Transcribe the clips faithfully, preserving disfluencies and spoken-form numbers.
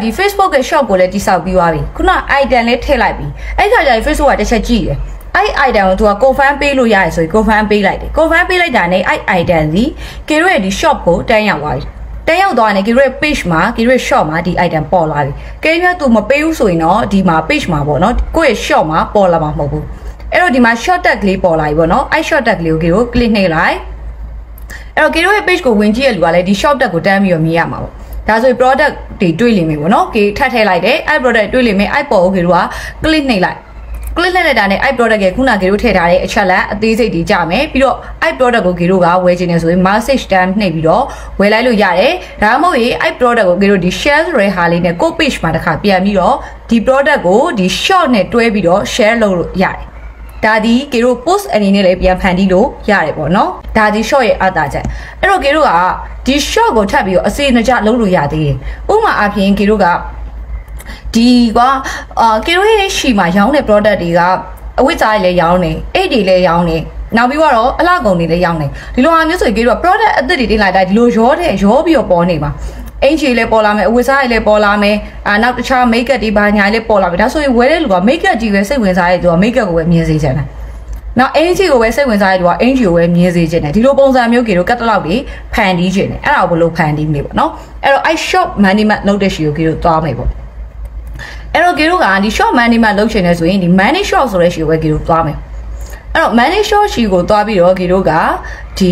ဒီ Facebook 嘅 shop ကိုလည်းတိဆောက်ပြီးသွားပြီခုန item လေးထည့်လိုက်ပြီအဲ့ခါကျရင် Facebook ကတစ်ချက်ကြည့်တယ်အဲ့ item ကိုသူက confirm ပေးလို့ရတယ်ဆိုရင် confirm ပေးလိုက်တယ် confirm ပေးလိုက်တာနဲ့အဲ့ item စီကေတို့ရဲ့ဒီ shop ကိုတန်းရောက်သွားပြီတန်းရောက်သွားတယ်ကေတို့ရဲ့ page မှာကေတို့ရဲ့ shop မှာဒီ item ပေါ်လာပြီကေတို့ကသူမပေးဘူးဆိုရင်တော့ဒီမှာ page မှာပေါ့နော်ကိုယ့်ရဲ့ shop မှာပေါ်လာမှာမဟုတ်ဘူးအဲ့တော့ဒီမှာ short tag ကလေးပေါ်လာပြီပေါ့နော်အဲ့ short tag ကလေးကိုကေတို့ click နှိပ်လိုက်အဲ့တော့ကေတို့ရဲ့ page ကိုဝင်ကြည့်ရလူကလည်းဒီ short tag ကိုတန်းပြီးတော့မြင်ရမှာပေါ့ဒါဆိုရင် product တွေတွေ့လိမ့်မယ်ပေါ့နော်ကေထပ်ထည့်လိုက်တယ်အဲ့ product တွေ့လိမ့်မယ်အဲ့ပေါ်ကိုကေတို့က click နှိပ်လိုက် click လိုက်တာနဲ့အဲ့ product ရဲ့ခုနကေတို့ထည့်ထားတဲ့အချက်လက်အသေးစိတ်တွေကြမယ်ပြီးတော့အဲ့ product ကိုကေတို့ကဝယ်ချင်တယ်ဆိုရင် message stamp နှိပ်ပြီးတော့ဝယ်လိုက်လို့ရတယ်ဒါမှမဟုတ်ရင်အဲ့ product ကိုကေတို့ဒီ share ဆိုတဲ့ဟာလေးနဲ့ကို page မှာတစ်ခါပြန်ပြီးတော့ဒီ product ကိုဒီ short နဲ့တွဲပြီးတော့ share လုပ်လို့ရတယ်ဒါဒီကေတို့ post အနေနဲ့လည်းပြန်ဖန်တီးလို့ရတယ်ပေါ့နော်ဒါဒီ short ရဲ့အတားချက်အဲ့တော့ကေတို့ကဒီ short ကိုထပ်ပြီးတော့အစီအနှကြလုပ်လို့ရသေးတယ်ဥပမာအပြင်ကေတို့ကဒီကအာကေတို့ရဲ့ရှီမှာရောင်းတဲ့ product တွေကအဝိဇ္ဇာတွေလည်းရောင်းနေအိတ်တွေလည်းရောင်းနေနောက်ပြီးတော့အလှကုန်တွေလည်းရောင်းနေဒီလိုဟာမျိုးဆိုကေတို့က product အသစ်တွေတင်လိုက်တိုင်းဒီလိုရောတဲ့ရောပြီးတော့ပေါ်နေမှာအင်ဂျီလည်းပေါ်လာမယ်အဝိဇ္ဇာတွေလည်းပေါ်လာမယ်အာနောက်တခြား make up တွေဘာညာလည်းပေါ်လာမယ်ဒါဆိုရင်ဝယ်တဲ့လူက make up ကြီးပဲစိတ်ဝင်စားတဲ့သူက make up ကိုပဲမြင်စေချင်တယ်နောက်အင်ဂျီကိုပဲစိတ်ဝင်စားတဲ့သူကအင်ဂျီကိုပဲမြင်စေချင်တယ်ဒီလိုပုံစံမျိုးကေတို့ကတ်တလောက်တွေဖန်တီးချင်တယ်အဲ့ဒါကိုဘယ်လိုဖန်တီးမလဲပေါ့နော်အဲ့တော့ i shop management လုပ်တဲ့ရှီကိုကေတို့သွားမယ်ပေါ့အဲ့တော့ကေတို့ကဒီ short management လုပ်ချင်တယ်ဆိုရင်ဒီ manage short ဆိုတဲ့ရှီကိုပဲကေတို့သွားမယ်အဲ့တော့ manage short ရှီကိုသွားပြီးတော့ကေတို့ကဒီ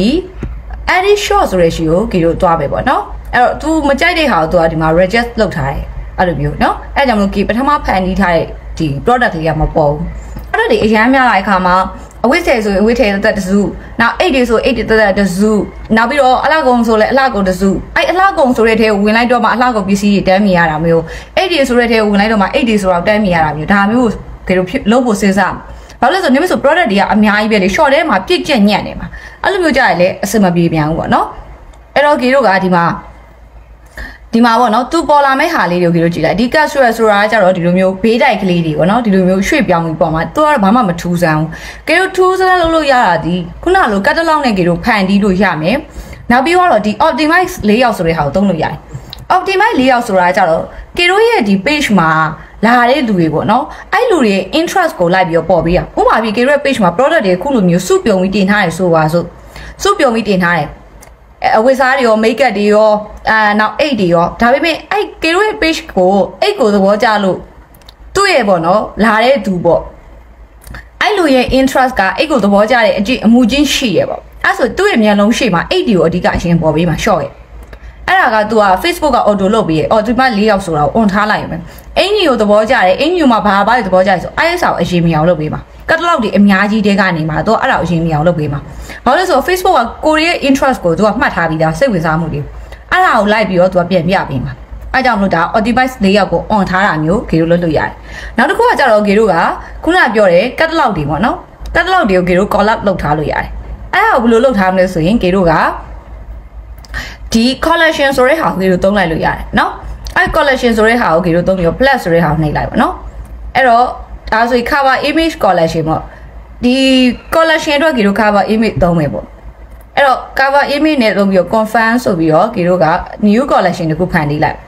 edit short ဆိုတဲ့ရှီကိုကေတို့သွားမယ်ပေါ့နော်အဲ့တော့ तू မကြိုက်တဲ့ဟာကို तू ကဒီမှာ register လုပ်ထားတယ်အဲ့လိုမျိုးเนาะအဲ့ကြောင့်မလို့ကေပထမဖန်တီးထားတဲ့ဒီ product လေးကမပေါ်ဘူးအဲ့တော့ဒီအရန်များလာတဲ့အခါမှာအဝိဆယ်ဆိုရင်အဝိထည်သက်တစုနောက်အိတ်တွေဆိုအိတ်တွေသက်တစုနောက်ပြီးတော့အလှကုန်ဆိုလဲအလှကုန်တစုအဲ့အလှကုန်ဆိုတဲ့ထဲကိုဝင်လိုက်တော့မှအလှကုန်ပစ္စည်းတွေတန်းမြင်ရတာမျိုးအိတ်တွေဆိုတဲ့ထဲကိုဝင်လိုက်တော့မှအိတ်တွေဆိုတော့တန်းမြင်ရတာမျိုးဒါမျိုးကေတို့လုံးဖို့စဉ်းစားဘာလို့လဲဆိုနေမဆို product တွေကအများကြီးပဲလေ short ထဲမှာပြည့်ကျက်ညံ့နေမှာအဲ့လိုမျိုးကြရလေအစမပြေပြန်ဘူးပေါ့နော်အဲ့တော့ကေတို့ကဒီမှာဒီမှာပေါ့နော်သူပေါ်လာမဲ့ဟာလေးတွေကိုကြည့်လိုက်ဒီ casual ဆိုတာကကြတော့ဒီလိုမျိုးဘေးတိုက်ကလေးတွေပေါ့နော်ဒီလိုမျိုးရွှေ့ပြောင်းပြီးပေါ်မှာသူကတော့ဘာမှမထူးဆန်းဘူးကေတို့ထူးဆန်းလုပ်လို့ရတာဒီခုနလို catalog နဲ့ကေတို့ဖန်တီးလို့ရမယ်နောက်ပြီးတော့ဒီ optimize layout ဆိုတဲ့ဟာကိုသုံးလို့ရတယ် optimize layout ဆိုတာကကြတော့ကေတို့ရဲ့ဒီ page မှာလာတဲ့လူတွေပေါ့နော်အဲ့လူတွေ interest ကိုလိုက်ပြီးတော့ပေါ်ပေးရဥပမာပြီးကေတို့ရဲ့ page မှာ product တွေခုလိုမျိုးစုပြုံပြီးတင်ထားတယ်ဆိုပါစို့စုပြုံပြီးတင်ထားတယ်အဝိစားတွေရော make up တွေရောအာနောက်အိတ်တွေရောဒါပေမဲ့အဲ့ကေတို့ရဲ့ page ကိုအိတ်ကိုသဘောကျလို့သူ့ရဲ့ပေါ့နော်လာတဲ့သူပေါ့အဲ့လိုရဲ့ interest ကအိတ်ကိုသဘောကျတဲ့အကြည့်အမှုချင်းရှိရပေါ့အဲ့ဆိုသူ့ရဲ့မျက်လုံးရှိမှာအိတ်တွေကိုအဓိကအရင်ပေါ်ပေးမှာ short ရဲ့အဲ့ဒါက तू က Facebook က auto လုပ်ပေးရဲ့ auto မှာ၄ရောက်ဆိုတာကို on ထားလိုက်မယ်အင်ကြီးကိုသဘောကျတယ်အင်ကြီးမှာဘာဘာသဘောကျတယ်ဆို I S ကိုအရင်မြင်အောင်လုပ်ပေးမှာကတ်တလောက်တွေအများကြီးတဲကနေမှာတော့အဲ့ဒါအရင်မြင်အောင်လုပ်ပေးမှာဘာလို့လဲဆို Facebook ကကိုရီးယား interest ကို तू ကမှတ်ထားပြီးသားစိတ်ဝင်စားမှုတွေအဲ့ဒါကိုလိုက်ပြီးတော့ तू ကပြန်ပြပေးမှာအဲ့ကြောင့်မလို့ဒါ optimize ၄ရောက်ကို on ထားတာမျိုးဂေတို့လုပ်လို့ရတယ်နောက်တစ်ခုကကြတော့ဂေတို့ကခုနကပြောတယ်ကတ်တလောက်တွေပေါ့နော်ကတ်တလောက်တွေကိုဂေတို့ collab လုပ်ထားလို့ရတယ်အဲ့ဒါကိုဘယ်လိုလုပ်ထားမလဲဆိုရင်ဂေတို့ကဒီ collection ဆိုတဲ့ဟာကိုဂေတို့သုံးလိုက်လို့ရတယ်နော်အဲ့ collection ဆိုတဲ့ဟာကိုဂေတို့သုံးပြီးတော့ plus ဆိုတဲ့ဟာကိုနှိပ်လိုက်ပါနော်အဲ့တော့ဒါဆိုရင် cover image collection ပေါ့ဒီ collection အတွက်ဂေတို့ cover image သုံးမယ်ပေါ့အဲ့တော့ cover image နဲ့သုံးပြီးတော့ confirm ဆိုပြီးတော့ဂေတို့က new collection တခုဖန်တီးလိုက်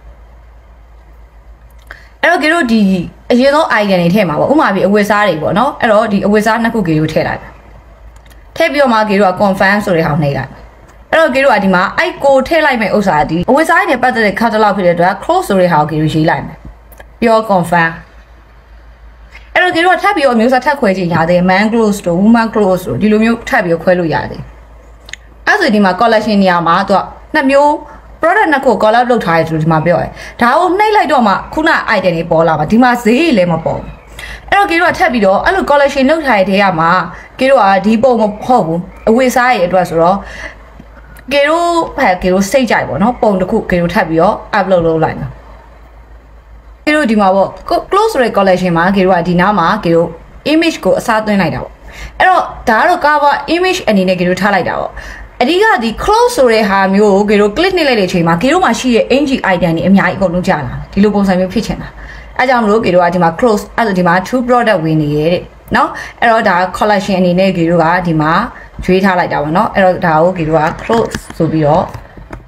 အဲ့တော့ဂေတို့ဒီအရင်ဆုံး icon တွေထည့်မှာပေါ့ဥပမာပြီးအဝတ်စားတွေပေါ့နော်အဲ့တော့ဒီအဝတ်စားနှစ်ခုဂေတို့ထည့်လိုက်ထည့်ပြီးတော့မှဂေတို့က confirm ဆိုတဲ့ဟာကိုနှိပ်လိုက်အဲ့တော့ဂေတို့ကဒီမှာအိုက်ကိုထည့်လိုက်မယ့်ဥစ္စာဒီအဝတ်စားတွေပတ်သက်တဲ့ catalog ဖြစ်တဲ့အတွက် close ဆိုတဲ့ဟာကိုဂေတို့ရေးလိုက်မယ်ပြီးတော့ confirm အဲ့တော့ဂေတို့ကထပ်ပြီးတော့အမျိုးအစားထပ်ခွဲချင်ရတယ် man close တို့ woman close တို့ဒီလိုမျိုးထပ်ပြီးတော့ခွဲလို့ရတယ်အဲ့ဆိုဒီမှာ collection နေရာမှာသူကနှစ်မျိုး product နှစ်ခု collab လုပ်ထားတယ်ဆိုဒီမှာပြောရဲဒါကိုနှိပ်လိုက်တော့မှခုန item တွေပေါ်လာမှာဒီမှာဈေးလည်းမပေါ်အဲ့တော့ဂေတို့ကထပ်ပြီးတော့အဲ့လို collection လုပ်ထားတဲ့ထဲကမှာဂေတို့ကဒီပုံမဟုတ်ဘူးအဝတ်စားရဲ့အတွက်ဆိုတော့ဂေတို့ဖက်ဂေတို့စိတ်ကြိုက်ပေါ့နော်ပုံတစ်ခုဂေတို့ထပ်ပြီးတော့ upload လုပ်လိုက်မှာဂေတို့ဒီမှာပေါ့ close ဆိုတဲ့ collection မှာဂေတို့ကဒီနားမှာဂေတို့ image ကိုအစားသွင်းလိုက်တာပေါ့အဲ့တော့ဒါကတော့ cover image အနေနဲ့ဂေတို့ထားလိုက်တာပေါ့အဓိကဒီ close ဆိုတဲ့ဟာမျိုးကိုဂေတို့ click နှိပ်လိုက်တဲ့အချိန်မှာဂေတို့မှာရှိတဲ့ ng item တွေအများကြီးအကုန်လုံးကြာလာတယ်ဒီလိုပုံစံမျိုးဖြစ်ချင်တာအဲကြောင့်မလို့ဂေတို့ကဒီမှာ close အဲ့ဒါဒီမှာ two product ဝင်နေရဲ့တဲ့နော်အဲ့တော့ဒါ collection အနေနဲ့ဂေတို့ကဒီမှာရွေးထားလိုက်တာပေါ့နော်အဲ့တော့ဒါကိုဂေတို့က close ဆိုပြီးတော့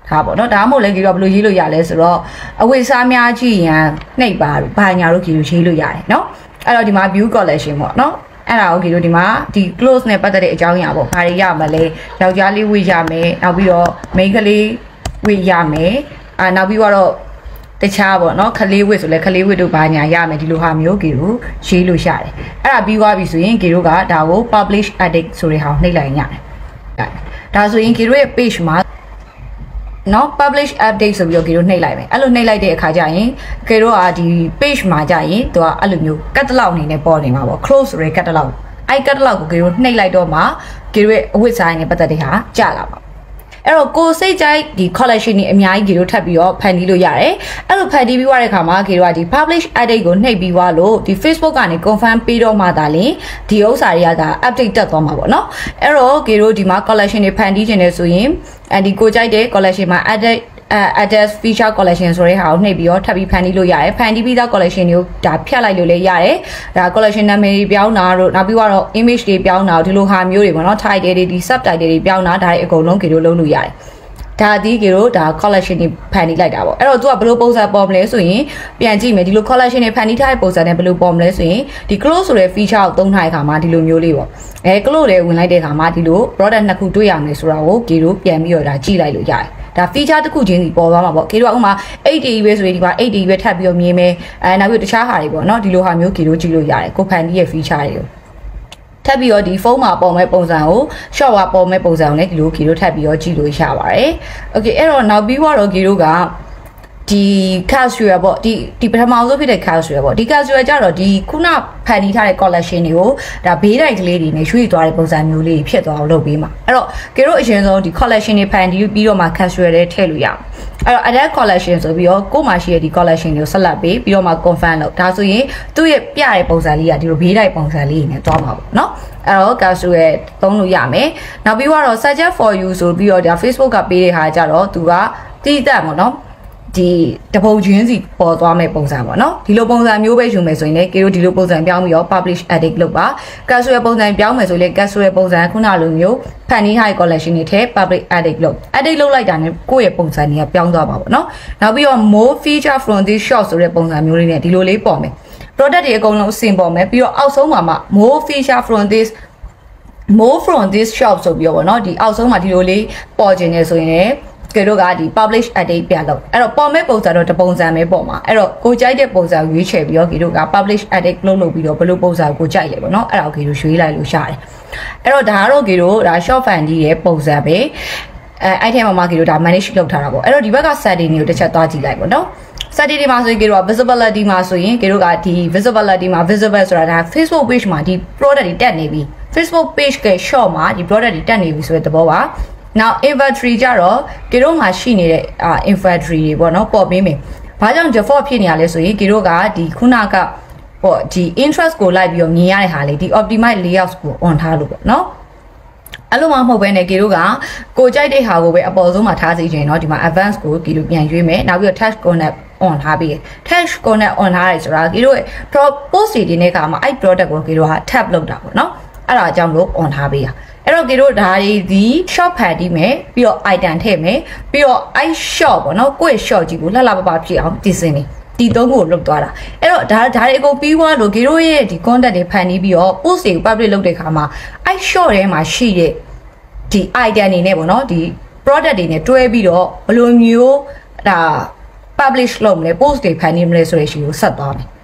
ဒါပေါ့နော်ဒါမှမဟုတ်လေကေတော့ဘယ်လိုရေးလို့ရလဲဆိုတော့အဝိစားများကြည့်ရင်နှိပ်ပါဘာညာတို့ကေတို့ရေးလို့ရတယ်နော်အဲ့တော့ဒီမှာ view collection ပေါ့နော်အဲ့ဒါကိုကေတို့ဒီမှာဒီ close နဲ့ပတ်သက်တဲ့အကြောင်းအရာပေါ့ဘာတွေရမလဲယောက်ျားလေးဝေ့ရမယ်နောက်ပြီးတော့ main ကလေးဝေ့ရမယ်အာနောက်ပြီးတော့တခြားပေါ့နော်ခလေးဝစ်ဆိုလဲခလေးဝစ်တို့ဘာညာရမယ်ဒီလိုဟာမျိုးကေတို့ရေးလို့ရတယ်အဲ့ဒါပြီးသွားပြီဆိုရင်ကေတို့ကဒါကို publish edit ဆိုတဲ့ဟာကိုနှိပ်လိုက်ရတယ်ဒါဆိုရင်ကေတို့ရဲ့ page မှာနော် publish update ဆိုပြီးတော့ကေတို့နှိပ်လိုက်မယ်အဲ့လိုနှိပ်လိုက်တဲ့အခါကျရင်ကေတို့ကဒီ page မှာကျရင်သူကအဲ့လိုမျိုး catalog အနေနဲ့ပေါ်နေမှာပေါ့ close ဆိုတဲ့ catalog အဲ့ catalog ကိုကေတို့နှိပ်လိုက်တော့မှကေတို့ရဲ့အဝတ်စားနဲ့ပတ်သက်တဲ့ဟာကျလာပါအဲ့တော့ကိုစိတ်ကြိုက်ဒီ collection တွေအများကြီးကေတို့ထပ်ပြီးတော့ဖန်တီးလို့ရတယ်အဲ့လိုဖန်တီးပြီးွားတဲ့အခါမှာကေတို့ကဒီ publish edit ကိုနှိပ်ပြီးွားလို့ဒီ Facebook ကနေ confirm ပေးတော့မှသာလင်ဒီဥစ္စာတွေကဒါ update တက်သွားမှာပေါ့နော်အဲ့တော့ကေတို့ဒီမှာ collection တွေဖန်တီးခြင်းနဲ့ဆိုရင်အဲဒီကိုကြိုက်တဲ့ collection မှာ edit address feature collection ဆိုတဲ့ဟာကိုနှိပ်ပြီးတော့ထပ်ပြီးဖန်တီးလို့ရတယ်ဖန်တီးပြီးသား collection တွေကိုဒါဖြတ်လိုက်လို့လည်းရတယ်ဒါ collection နာမည်တွေပြောင်းတာတို့နောက်ပြီးတော့ image တွေပြောင်းတာဒီလိုဟာမျိုးတွေပေါ့နော် title တွေဒီ subtitle တွေပြောင်းတာဒါတွေအကုန်လုံးကေတို့လုပ်လို့ရတယ်ဒါဒီကေတို့ဒါ collection တွေဖန်တီးလိုက်တာပေါ့အဲ့တော့ तू ကဘယ်လိုပုံစံပေါ်မလဲဆိုရင်ပြန်ကြည့်မယ်ဒီလို collection တွေဖန်တီးထားတဲ့ပုံစံနဲ့ဘယ်လိုပေါ်မလဲဆိုရင်ဒီ close ဆိုတဲ့ feature ကိုသုံးထားတဲ့အခါမှာဒီလိုမျိုးလေးပေါ့အဲ close တွေဝင်လိုက်တဲ့အခါမှာဒီလို product နှစ်ခုတွေ့ရမယ်ဆိုတာကိုကေတို့ပြန်ပြီးတော့ဒါကြည့်လိုက်လို့ရတယ်ဒါ feature တစ်ခုချင်းစီပေါ်သွားမှာပေါ့ကေတို့ကဥမာ eight D ပဲဆိုရင်ဒီမှာ eight D ပဲထပ်ပြီးတော့မြင်မယ်အဲနောက်ပြီးတခြားဟာတွေပေါ့နော်ဒီလိုဟာမျိုးကေတို့ကြည့်လို့ရတယ်ကိုဖန်တီးရဲ့ feature တွေကိုထပ်ပြီးတော့ဒီဖုန်းမှာပေါ်မဲ့ပုံစံကို short ကပေါ်မဲ့ပုံစံကိုလည်းဒီလိုကေတို့ထပ်ပြီးတော့ကြည့်လို့ရပါတယ်။ Okay အဲ့တော့နောက်ပြီးတော့ကေတို့ကဒီ casual ပေါ့ဒီဒီပထမဆုံးဖြစ်တဲ့ casual ပေါ့ဒီ casual ကြတော့ဒီခုနဖန်တီးထားတဲ့ collection တွေကိုဒါဘေးတိုက်ကလေးတွေနဲ့ရွှေ့သွားတဲ့ပုံစံမျိုးလေးဖြစ်သွားအောင်လုပ်ပေးမှာအဲ့တော့ကေတို့အရင်ဆုံးဒီ collection တွေဖန်တီးပြီးတော့မှ casual တွေထည့်လို့ရအောင်အဲ့တော့ add collection ဆိုပြီးတော့ကို့မှာရှိတဲ့ဒီ collection တွေကိုဆက်လက်ပေးပြီးတော့မှ confirm လုပ်ဒါဆိုရင်သူ့ရဲ့ပြတဲ့ပုံစံလေးကဒီလိုဘေးတိုက်ပုံစံလေးနဲ့သွားမှာပေါ့နော်အဲ့တော့ casual ရဲ့သုံးလို့ရမယ်နောက်ပြီးတော့ suggest for you ဆိုပြီးတော့ဒါ Facebook ကပေးတဲ့ဟာကြတော့သူကတည်တက်ပေါ့နော်ဒီတပုံချင်းစီပေါ်သွားမဲ့ပုံစံပေါ့နော်ဒီလိုပုံစံမျိုးပဲယူမယ်ဆိုရင်လည်းကေတို့ဒီလိုပုံစံပြောင်းပြီးတော့ publish edit လုပ်ပါ casual ပုံစံပြောင်းမယ်ဆိုရင်လည်း casual ပုံစံခုနလိုမျိုးဖန်တီးထားတဲ့ collection တွေထဲ public edit လုပ် edit လုပ်လိုက်တာနဲ့ကိုယ့်ရဲ့ပုံစံတွေကပြောင်းသွားပါပေါ့နော်နောက်ပြီးတော့ more feature from this shop ဆိုတဲ့ပုံစံမျိုးလေးနဲ့ဒီလိုလေးပေါ်မယ် product တွေအကုန်လုံးအဆင်ပေါ်မယ်ပြီးတော့အောက်ဆုံးမှာမှ more feature from this more from this shop ဆိုပြီးတော့ပေါ့နော်ဒီအောက်ဆုံးမှာဒီလိုလေးပေါ်ခြင်းနေဆိုရင်လည်းကေတို့ကဒီ publish edit ပြလို့အဲ့တော့ပေါ်မဲ့ပုံစံတော့တပုံစံပဲပေါ်မှာအဲ့တော့ကိုကြိုက်တဲ့ပုံစံကိုရွေးချယ်ပြီးတော့ကေတို့က publish edit လုပ်လုပ်ပြီးတော့ဘယ်လိုပုံစံကိုကြိုက်လဲပေါ့နော်အဲ့ဒါကိုကေတို့ရွေးလိုက်လို့ရတယ်အဲ့တော့ဒါကတော့ကေတို့ဒါ short fan ကြီးရဲ့ပုံစံပဲအဲအဲ့ထဲမှာမှကေတို့ဒါ manage လုပ်ထားတာပေါ့အဲ့တော့ဒီဘက်က setting တွေကိုတစ်ချက်သွားကြည့်လိုက်ပေါ့နော် setting တွေမှာဆိုရင်ကေတို့က visibility မှာဆိုရင်ကေတို့ကဒီ visibility မှာ visible ဆိုတာဒါ Facebook page မှာဒီ product တွေတက်နေပြီ Facebook page က short မှာဒီ product တွေတက်နေပြီဆိုတဲ့သဘောပါnow inventory ကြတော့ကေတို့မှာရှိနေတဲ့ inventory တွေပေါ့နော်ပေါ်ပေးမယ်။ဘာကြောင့် default ဖြစ်နေရလဲဆိုရင်ကေတို့ကဒီခုနကပေါ့ဒီ interest ကိုလိုက်ပြီးတော့မြင်ရတဲ့ဟာလေးဒီ optimize layout ကို on ထားလို့ပေါ့နော်။အဲ့လိုမှမဟုတ်ဘဲနဲ့ကေတို့ကကိုကြိုက်တဲ့ဟာကိုပဲအပေါ်ဆုံးမှာထားစီခြင်းเนาะဒီမှာ advance ကိုကေတို့ပြန်ရွေးမယ်။နောက်ပြီးတော့ touch connect on ထားပြီး touch connect on ထားရဲဆိုတာကေတို့ရဲ့ post တွေတင်တဲ့အခါမှာအဲ့ product ကိုကေတို့က tap လုပ်တာပေါ့နော်။အဲ့ဒါကြောင့်လို့ on ထားပေးရ။အဲ့တော့ကေတို့ဒါတွေဒီ shop ဖန်တီးမယ်ပြီးတော့ item ထည့်မယ်ပြီးတော့အဲ့ shop ပေါ့နော်ကိုယ့် shop ကြီးကိုလှလှပပဖြစ်အောင်တည်စင်နေဒီသုံးကိုလုပ်သွားတာအဲ့တော့ဒါဒါတွေအကုန်ပြီးသွားလို့ကေတို့ရဲ့ဒီ content တွေဖန်တီးပြီးတော့ post တွေကို public လုပ်တဲ့ခါမှာအဲ့ shop ထဲမှာရှိတဲ့ဒီ item တွေနဲ့ပေါ့နော်ဒီ product တွေနဲ့တွဲပြီးတော့ဘယ်လိုမျိုးဒါ publish လုပ်မလဲ post တွေဖန်တီးမလဲဆိုတဲ့ရှိကိုဆက်သွားမယ်